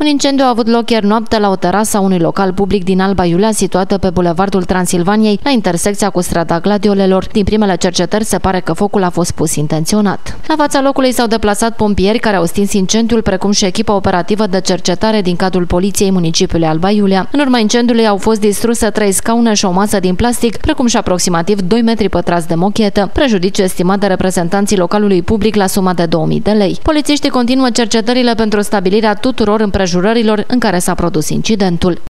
Un incendiu a avut loc ieri noapte la o terasă a unui local public din Alba Iulia, situată pe Bulevardul Transilvaniei, la intersecția cu strada Gladiolelor. Din primele cercetări se pare că focul a fost pus intenționat. La fața locului s-au deplasat pompieri care au stins incendiul, precum și echipa operativă de cercetare din cadrul Poliției Municipiului Alba Iulia. În urma incendiului au fost distruse 3 scaune și o masă din plastic, precum și aproximativ 2 metri pătrați de mochetă, prejudiciu estimat de reprezentanții localului public la suma de 2000 de lei. Polițiștii continuă cercetările pentru stabilirea tuturor împrejurărilor în care s-a produs incidentul.